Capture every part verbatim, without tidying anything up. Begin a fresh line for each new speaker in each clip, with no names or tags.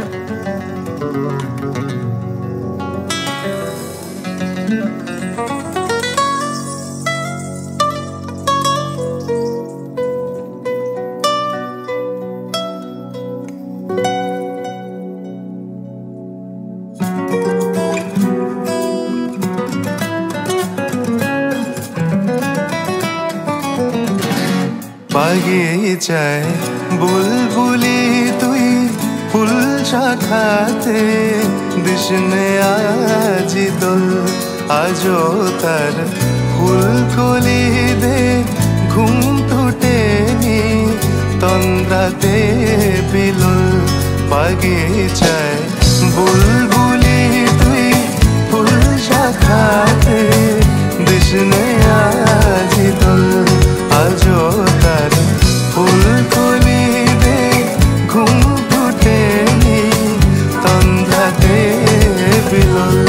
বাগিচায় বুলবুলি তুই ফুল শাখাতে দিশনে আজি দোল আজো তার ফুল কলি দে ঘুম টুটেনি তন্দ্রাতে বিলুল বাগিচায় বুলবুলি তুই ফুল শাখাতে দিশনে আজি দোল আজো তার ফুল কলি দে ঘুম টুটেনি তন্দ্রাতে বিলুল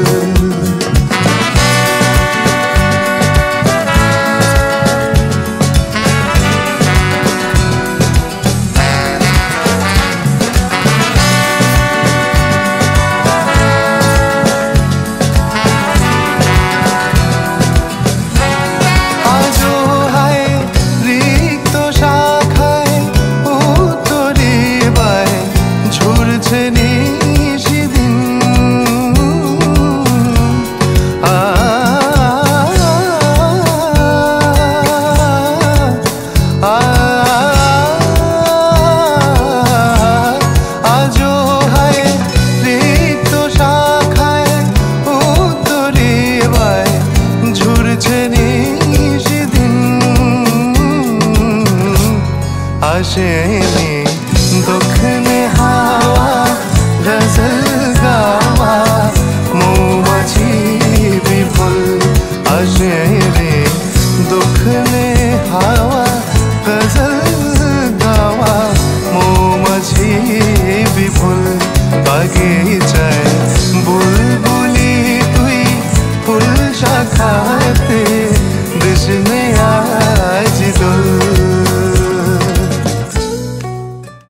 আসেনি দক্ষিণে হাওয়া গজল গাওয়া মৌমাছি বিফল আসেনি দক্ষিণ